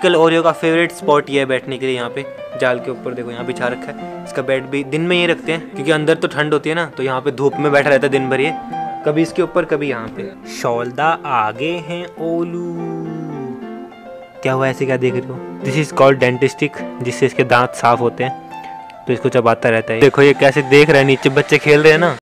Typical Oreo का favourite spot ये है बैठने के लिए। यहाँ पे जाल के ऊपर देखो यहाँ बिछा रखा है। इसका बेड भी दिन में ये रखते हैं क्योंकि अंदर तो ठंड होती है ना, तो यहाँ पे धूप में बैठा रहता है दिन भर ये, कभी इसके ऊपर कभी यहाँ पे। शोल्दा आगे हैं ओलू। क्या हुआ ऐसे, क्या देख रहे हो? दिस इज कॉल्ड डेंटिस्टिक, जिससे इसके दांत साफ होते हैं, तो इसको चबाता रहता है। देखो ये कैसे देख रहा है, नीचे बच्चे खेल रहे हैं ना।